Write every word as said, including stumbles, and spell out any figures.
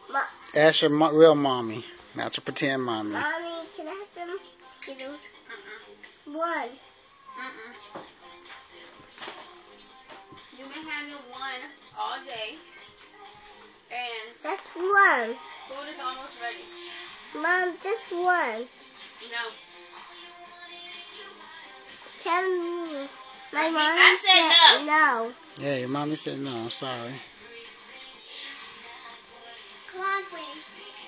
Ma Ask your mo real mommy, not your pretend mommy. Mommy, can I have some Skittles? Mm-mm. One. Mm-mm. You may have your one all day. And that's one. Food is almost ready. Mom, just one. No. Tell me. My mom I said, said no. no. Yeah, your mommy said no. I'm sorry. Come on, sweetie.